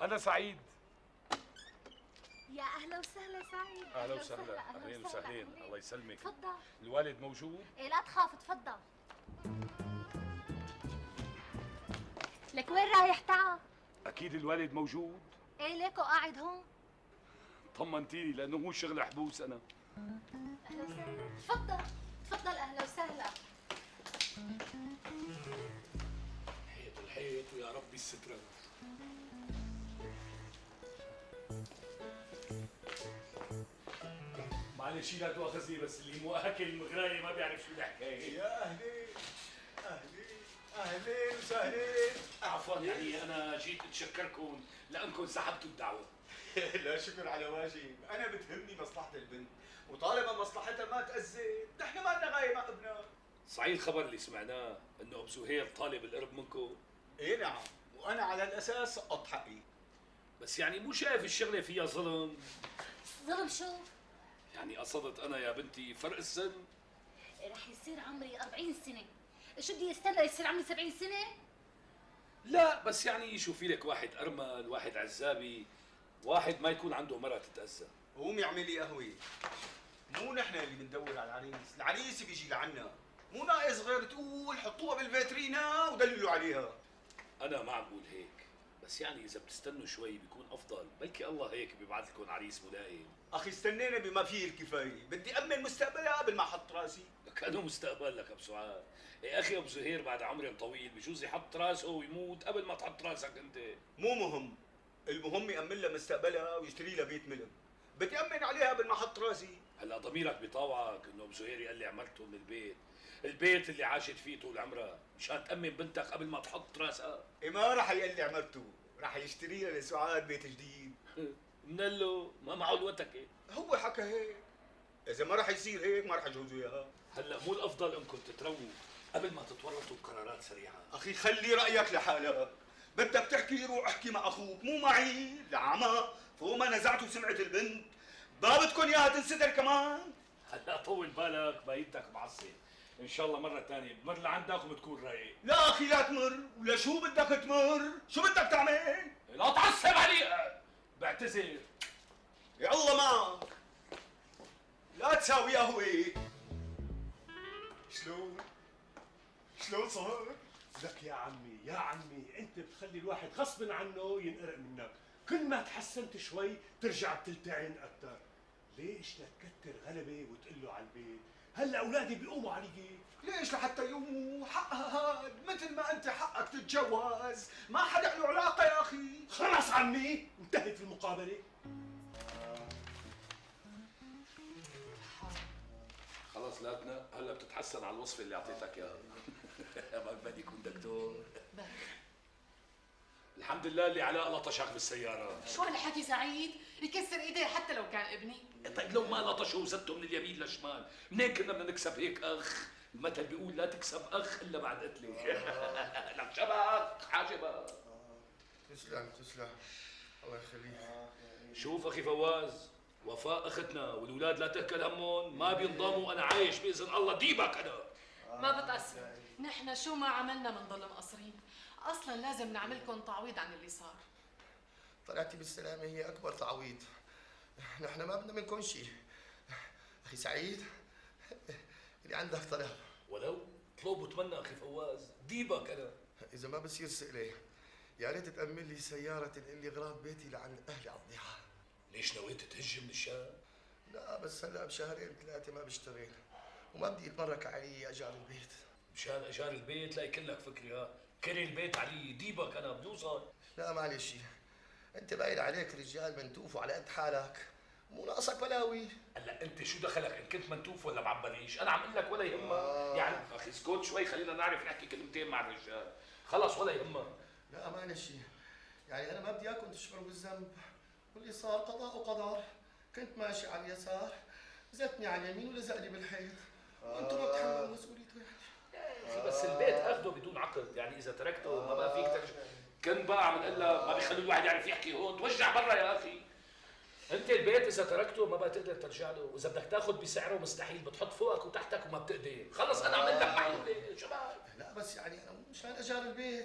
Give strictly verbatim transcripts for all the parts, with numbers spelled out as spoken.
انا سعيد. يا اهلا وسهلا سعيد. اهلا وسهلا. اهلين وسهلين. الله يسلمك. تفضل. الوالد موجود؟ ايه لا تخاف، تفضل. لك وين رايح؟ تعال. اكيد الوالد موجود. ايه ليكو قاعد هون؟ طمنتيني لانه مو شغل حبوس انا. اهلا وسهلا. تفضل تفضل. اهلا وسهلا. حيط الحيط ويا ربي السترة. معلش لا تؤاخذني بس اللي مو اكل مغرايه ما بيعرف شو الحكايه. يا اهلين اهلين اهلين وسهلين. عفوا يعني انا جيت اتشكركم لانكم سحبتوا الدعوه. لا شكر على واجب، انا بتهمني مصلحه البنت وطالما مصلحتها ما تأذت نحن ما لنا غايه مع ابنها. صحيح الخبر اللي سمعناه انه ابو زهير طالب القرب منكم؟ ايه نعم، وانا على الاساس سقطت حقي. بس يعني مو شايف الشغله فيها ظلم؟ ظلم شو؟ يعني قصدت انا يا بنتي فرق السن. رح يصير عمري أربعين سنة، شو بدي استنى يصير عمري سبعين سنة؟ لا بس يعني شوفي لك واحد ارمل، واحد عزابي، واحد ما يكون عنده مرة تتأذى. قومي اعملي قهوه. مو نحن اللي بندور على العريس، العريس بيجي لعنا. مو ناقص غير تقول حطوها بالفاترينا ودللوا عليها. انا ما عم بقول هيك، بس يعني اذا بتستنوا شوي بيكون افضل، بلكي الله هيك بيبعث لكم عريس ملائم. اخي استنينا بما فيه الكفايه، بدي امن مستقبلها قبل ما احط راسي. كانه مستقبل لك ابو سعاد. يا اخي ابو زهير بعد عمر طويل بجوز يحط راسه ويموت قبل ما تحط راسك انت. مو مهم، المهم يامن لها مستقبلها ويشتري لها بيت ملك. بدي امن عليها قبل ما احط راسي. هلا ضميرك بيطاوعك انه ابو زهير يقلع مرته من البيت، البيت اللي عاشت فيه طول عمرها، مشان تامن بنتك قبل ما تحط راسها. إيه ما راح يقلع مرته، راح يشتري لها لسعاد بيت جديد. منلو ما معه الوتكه. هو حكى هيك، اذا ما راح يصير هيك ما راح اجوزه اياها. هلا مو الافضل انكم تترووا قبل ما تتورطوا بقرارات سريعه؟ اخي خلي رايك لحالك، بدك تحكي روح احكي مع اخوك مو معي. لعمى فوق ما نزعتوا سمعه البنت ما بدكم اياها تنسدر كمان. هلا طول بالك بايدك معصب، ان شاء الله مره ثانيه بمر لعندك وبتكون رايق. لا اخي لا تمر، ولا شو بدك تمر؟ شو بدك تعمل؟ لا تعصب علي، بعتذر. يا الله معك، لا تساوي قهوه. شلون؟ شلون صار؟ لك يا عمي يا عمي انت بتخلي الواحد غصبا عنه ينقرق منك، كل ما تحسنت شوي ترجع بتلتعن اكثر. ليش لا تكتر غلبه وتقول له على البيت؟ هلا اولادي بيقوموا عليك. ليش لحتى يقوموا؟ حقها هاد، مثل ما انت حقك تتجوز، ما حدا له علاقه يا اخي. خلص عمي انتهت المقابله. خلص لاتنا هلا بتتحسن على الوصفه اللي اعطيتك اياها. ما بدي يكون دكتور. الحمد لله اللي علاء لطشك بالسياره. شو هالحكي سعيد؟ يكسر ايديه حتى لو كان ابني. طيب لو ما لطشه وزته من اليمين للشمال، منين كنا بدنا نكسب هيك اخ؟ المثل بيقول لا تكسب اخ الا بعد قتله. لك شبك حاجبك. تسلم تسلم، الله يخليك. شوف اخي فواز، وفاء اختنا والاولاد لا تهكل همهم، ما بينضموا انا عايش باذن الله ديبك انا. ما بتأثر، نحن شو ما عملنا بنضل مقصرين، اصلا لازم نعملكم تعويض عن اللي صار. طلعتي بالسلامة هي أكبر تعويض، نحن ما بدنا منكم شيء. أخي سعيد اللي عندك طلب. ولو اطلب وتمنى اخي فواز، ديبك انا. إذا ما بصير سئلي يا ريت تأمن لي سيارة تنقل لي أغراض بيتي لعند أهلي على الضيعة. ليش نويت تهج من الشام؟ لا بس هلا بشهرين ثلاثة ما بشتغل وما بدي يتمرك علي أجار البيت. مشان اجار البيت لا يكلك فكري ها، كري البيت علي ديبك انا بنوصل. لا معلش انت باين عليك رجال منتوف وعلى قد حالك، مو ناقصك بلاوي. هلا انت شو دخلك ان كنت منتوف ولا معبريش؟ انا عم اقول لك ولا يهمك. آه. يعني اخي اسكت شوي خلينا نعرف نحكي كلمتين مع الرجال، خلص ولا يهمك. لا معلش يعني انا ما بدي اياكم تشعروا بالذنب، واللي صار قضاء وقدر. كنت ماشي على اليسار زتني على اليمين ولزقني بالحيط، وانتم ما بتحملوا مسؤوليته يعني. بس البيت اخذه بدون عقد، يعني اذا تركته ما بقى فيك ترجع. كان بقى عم نقول ما بيخلوا الواحد يعرف يحكي هون، توجع برا يا اخي. انت البيت اذا تركته ما بقى تقدر ترجع له، واذا بدك تاخذ بسعره مستحيل، بتحط فوقك وتحتك وما بتقدر. خلص انا عملت لك محلوله شباب. لا بس يعني انا مشان اجار البيت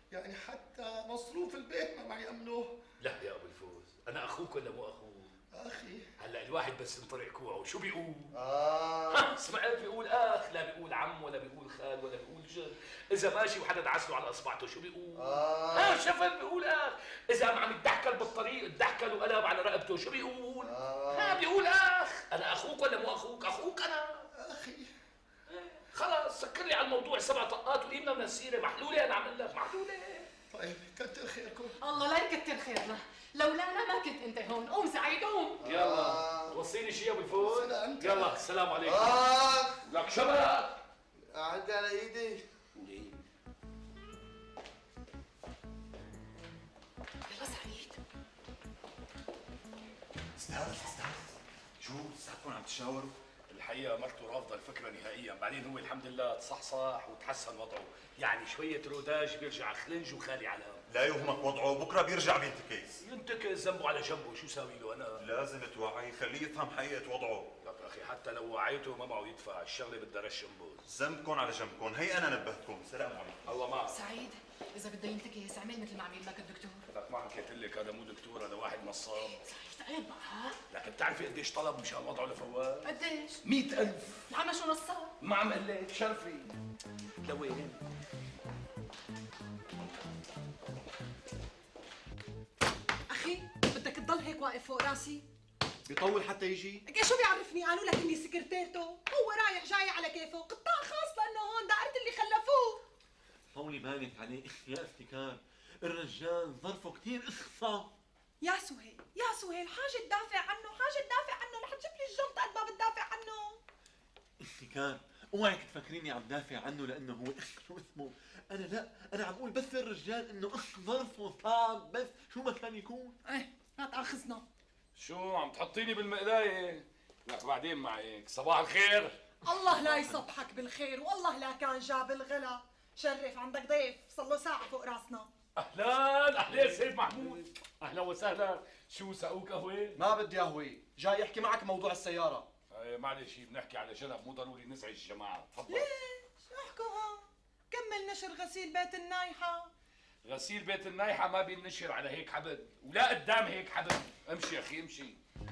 يعني حتى مصروف البيت ما معي امنه. لا يا ابو الفوز، انا اخوك ولا مو اخوك؟ اخي هلا الواحد بس ينطرق كوعه شو بيقول؟ اه سمعت بيقول اخ، لا بيقول عم ولا بيقول خال ولا بيقول جد. اذا ماشي وحدا دعس له على اصبعته شو بيقول؟ آه. ها شفت بيقول اخ. اذا عم يتدحكل بالطريق اتدحكل وقلب على رقبته شو بيقول؟ آه. ها بيقول اخ. انا اخوك ولا مو اخوك؟ اخوك انا. اخي خلاص سكر لي على الموضوع سبع طقات وقيمنا من السيره. محلوله انا عم لك محلوله. طيب كتر خيركم. الله لا يكتر خيرنا، لولا انا ما كنت انت هون. قوم سعيد قوم. يلا توصيني شيء يا ابو الفوز. سلامتك. يلا السلام عليكم. اخ لك شبك. عدي على ايدي. يلا سعيد. استاذ استاذ شو لساتكم عم تشاوروا؟ الحقيقه مرته رافضه الفكره نهائيا، بعدين هو الحمد لله تصحصح وتحسن وضعه، يعني شويه روداج بيرجع خلنج وخالي علام. لا يهمك وضعه، بكره بيرجع بينتكس. ينتكس ذنبه على جنبه، شو ساوي له انا؟ لازم توعيه، خليه يفهم حقيقه وضعه. لك اخي حتى لو وعيته ما معه يدفع، الشغله بدها رش انبوز. ذنبكم على جنبكم، هي انا نبهتكم. سلام عليكم. الله معك. سعيد اذا بده ينتكس اعمل مثل ما عمل لك الدكتور. لك ما حكيت لك هذا مو دكتور، هذا واحد نصاب. سعيد عيب بقى. لكن بتعرفي قديش طلب مشان وضعه لفوات؟ قديش؟ مئة ألف. العمى شو نصاب؟ ما عم قال لك شرفي. لوين؟ اخي بدك تضل هيك واقف فوق راسي؟ بيطول حتى يجي؟ لك شو بيعرفني قالوا لك اني سكرتيرته؟ هو رايح جاي على كيفه، قطاع خاص لانه هون دائرة اللي خلفوه. طولي بالك عليه يا افتكار، الرجال ظرفه كثير اخصى. يا سهيل يا سهيل حاجة تدافع عنه، حاجة تدافع عنه، رح تجيب لي الجلطة قد ما بتدافع عنه. افتكار اوعك تفكريني عم دافع عنه لانه هو شو اسمه، انا لا، انا عم اقول بس الرجال انه ظرفه صعب، بس شو ما كان يكون. ايه ما تاخذنا. شو عم تحطيني بالمقلاية؟ لك بعدين معك. صباح الخير. الله لا يصبحك بالخير، والله لا كان جاب الغلا. شرف عندك ضيف صار له ساعة فوق راسنا. اهلا اهلا سيد محمود. اهلا وسهلا. شو ساقوك قهوة؟ ما بدي قهوة، جاي احكي معك موضوع السيارة. ايه معلش بنحكي على جنب، مو ضروري نزعج الجماعة، تفضل. ليش؟ احكوا هون. كمل نشر غسيل بيت النايحة. غسيل بيت النايحة ما بينشر على هيك حبل، ولا قدام هيك حبل. امشي يا اخي امشي.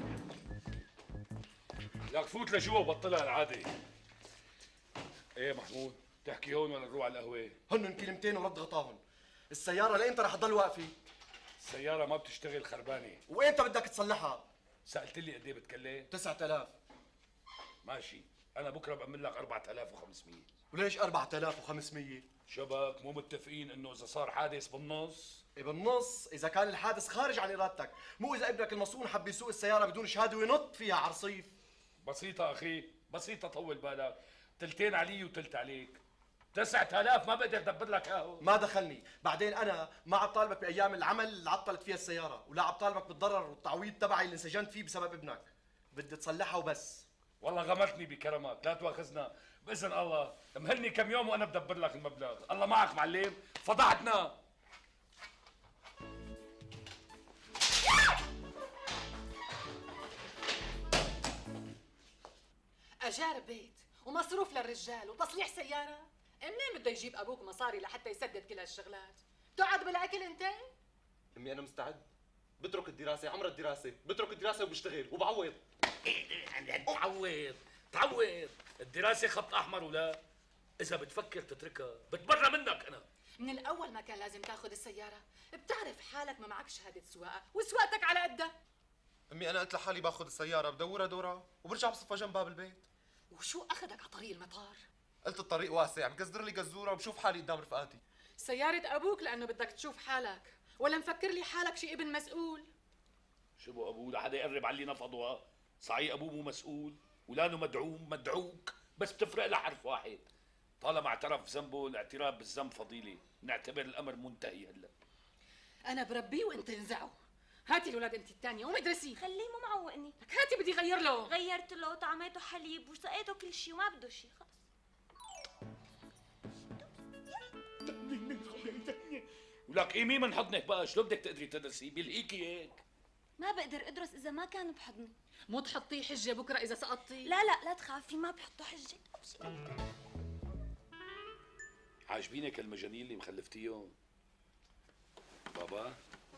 لك فوت لجوا وبطلها العادة. ايه محمود، تحكي هون ولا نروح على القهوة؟ هن كلمتين ورد غطاهم. السيارة لإمتى رح تضل واقفة؟ السيارة ما بتشتغل خربانة. وإمتى بدك تصلحها؟ سألت لي قد ايه بتكلف؟ تسعة آلاف. ماشي، أنا بكرة بأمن لك أربعة آلاف وخمسمية. وليش أربعة آلاف وخمسمية؟ شبك مو متفقين إنه إذا صار حادث بالنص؟ إيه بالنص، إذا كان الحادث خارج عن إرادتك، مو إذا ابنك المصون حب يسوق السيارة بدون شهادة وينط فيها على الرصيف. بسيطة أخي، بسيطة، طول بالك. تلتين علي وتلت عليك. تسعة آلاف ما بقدر أدبر لك إياه. ما دخلني، بعدين أنا ما عم طالبك بأيام العمل اللي عطلت فيها السيارة، ولا عم طالبك بالضرر والتعويض تبعي اللي انسجنت فيه بسبب ابنك. بدي تصلحها وبس. والله غمرتني بكرمك، لا تواخذنا. بإذن الله، مهلني كم يوم وأنا بدبر لك المبلغ. الله معك معلم، فضحتنا. اجار بيت ومصروف للرجال وتصليح سياره، منين بده يجيب ابوك مصاري لحتى يسدد كل هالشغلات؟ تقعد بالاكل انت؟ أمي أنا مستعد، بترك الدراسة، عمر الدراسة، بترك الدراسة وبشتغل وبعوض. تعوض تعوض. الدراسة خط أحمر ولا؟ إذا بتفكر تتركها بتبرى منك أنا. من الاول ما كان لازم تاخذ السياره، بتعرف حالك ما معك شهاده سواقه وسواقتك على قدها. أمي أنا قلت لحالي باخذ السيارة بدورها دورة وبرجع بصفها جنب باب البيت. وشو اخذك على طريق المطار؟ قلت الطريق واسع، بقزر لي قزورة وبشوف حالي قدام رفقاتي. سياره ابوك لانه بدك تشوف حالك، ولا مفكر لي حالك شي ابن مسؤول؟ شو بو أبوه لحدا يقرب علي نفضوا؟ صحيح أبوه مو مسؤول ولانه مدعوم مدعوك، بس بتفرق لحرف واحد. طالما اعترف ذنبه، الاعتراف بالذنب فضيلة، نعتبر الأمر منتهي هلا. انا بربيه وانت انزعه. هاتي الاولاد انت الثانيه ومدرسي. خليه مو معوقني. لك هاتي بدي غير له. غيرت له وطعميته حليب وسقيته كل شيء وما بده شيء خلص. ولك ايمي من حضنك بقى، شلون بدك تقدري تدرسي؟ بيلقيكي هيك. ما بقدر ادرس اذا ما كان بحضني. مو تحطيه حجه بكره اذا سقطتي. لا لا لا تخافي، ما بحطوا حجه. عاجبينك المجانين اللي مخلفتيهم؟ تعبان؟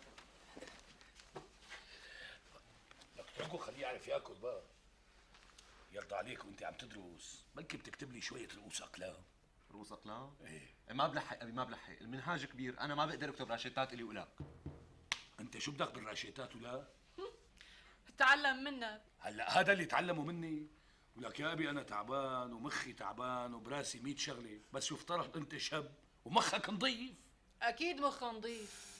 بدك تتركه خليه يعرف ياكل بقى. يرضى عليك وانت عم تدرس بلكي بتكتب لي شويه رؤوس اقلام. رؤوس اقلام؟ ايه ما بلحق ابي ما بلحق، المنهاج كبير، انا ما بقدر اكتب راشيتات الي ولاك. انت شو بدك بالراشيتات ولا؟ تعلم منك. هلا هذا اللي تعلموا مني. ولك يا ابي انا تعبان ومخي تعبان وبراسي مية شغله، بس يفترض انت شاب ومخك نظيف. اكيد مخه نظيف،